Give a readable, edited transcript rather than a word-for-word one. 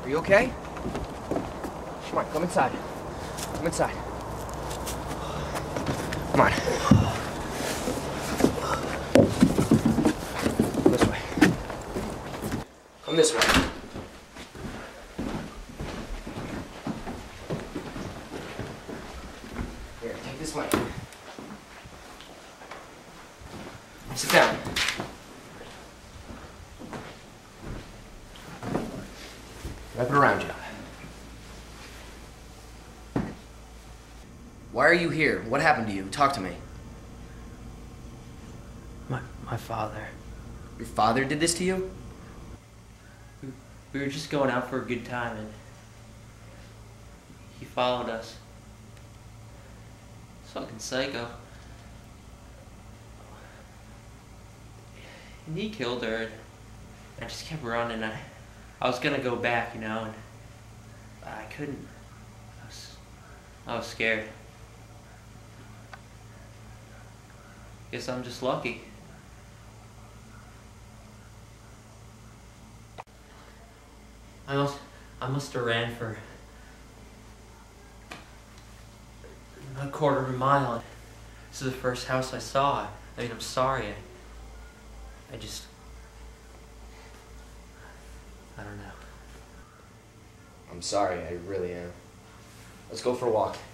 Are you okay? Come on, come inside. Come inside. Come on. This way. Come this way. Here, take this mic. Sit down. Wrap it around you. Why are you here? What happened to you? Talk to me. My father. Your father did this to you? We were just going out for a good time and he followed us. It's fucking psycho. And he killed her and I just kept running. I was gonna go back, you know, and I couldn't. I was scared. Guess I'm just lucky. I must have ran for a quarter of a mile. This is the first house I saw. I mean, I'm sorry. I don't know. I'm sorry, I really am. Let's go for a walk.